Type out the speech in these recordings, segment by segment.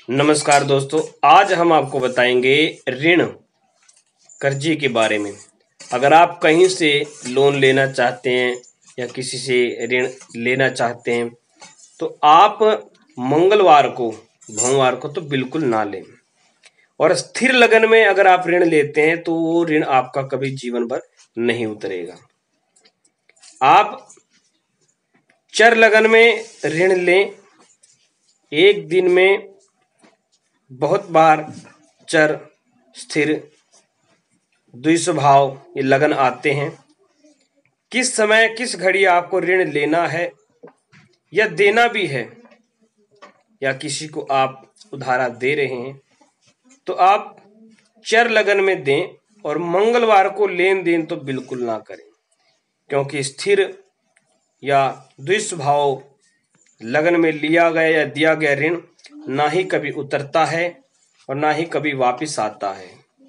नमस्कार दोस्तों, आज हम आपको बताएंगे ऋण कर्जे के बारे में। अगर आप कहीं से लोन लेना चाहते हैं या किसी से ऋण लेना चाहते हैं तो आप मंगलवार को भोमवार को तो बिल्कुल ना लें। और स्थिर लगन में अगर आप ऋण लेते हैं तो वो ऋण आपका कभी जीवन भर नहीं उतरेगा। आप चर लगन में ऋण लें। एक दिन में बहुत बार चर, स्थिर, द्विस्वभाव ये लगन आते हैं। किस समय किस घड़ी आपको ऋण लेना है या देना भी है, या किसी को आप उधारा दे रहे हैं तो आप चर लगन में दें। और मंगलवार को लेन देन तो बिल्कुल ना करें, क्योंकि स्थिर या द्विस्वभाव लगन में लिया गया या दिया गया ऋण ना ही कभी उतरता है और ना ही कभी वापस आता है।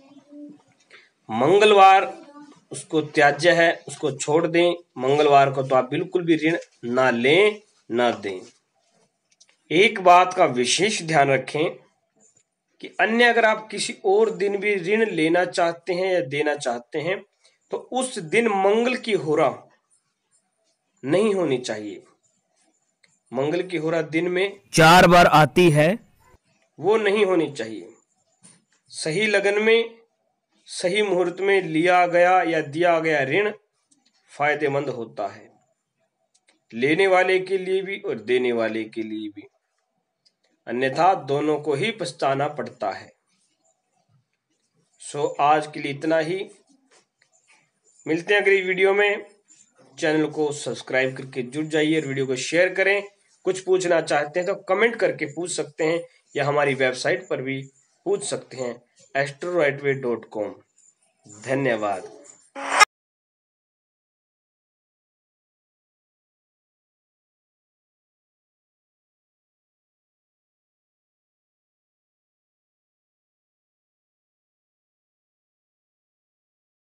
मंगलवार उसको त्याज्य है, उसको छोड़ दें। मंगलवार को तो आप बिल्कुल भी ऋण ना लें ना दें। एक बात का विशेष ध्यान रखें कि अन्य अगर आप किसी और दिन भी ऋण लेना चाहते हैं या देना चाहते हैं तो उस दिन मंगल की होरा नहीं होनी चाहिए। मंगल की होरा दिन में 4 बार आती है, वो नहीं होनी चाहिए। सही लगन में सही मुहूर्त में लिया गया या दिया गया ऋण फायदेमंद होता है, लेने वाले के लिए भी और देने वाले के लिए भी। अन्यथा दोनों को ही पछताना पड़ता है। सो आज के लिए इतना ही। मिलते हैं अगली वीडियो में। चैनल को सब्सक्राइब करके जुड़ जाइए और वीडियो को शेयर करें। कुछ पूछना चाहते हैं तो कमेंट करके पूछ सकते हैं या हमारी वेबसाइट पर भी पूछ सकते हैं astrorightway.com। धन्यवाद।